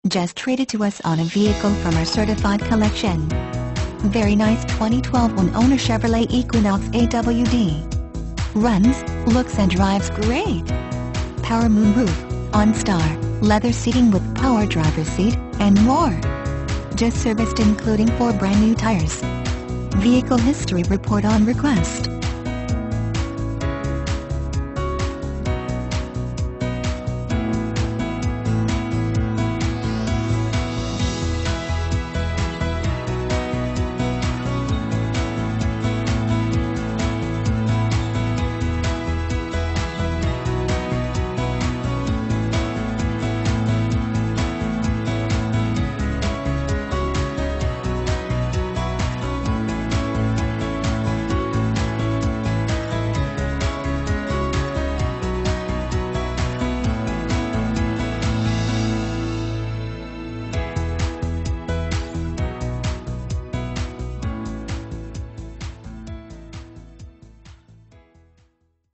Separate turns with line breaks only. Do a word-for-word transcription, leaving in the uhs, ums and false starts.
Just traded to us on a vehicle from our certified collection. Very nice twenty twelve one-owner Chevrolet Equinox A W D. Runs, looks and drives great. Power moonroof, OnStar, leather seating with power driver's seat, and more. Just serviced including four brand new tires. Vehicle history report on request.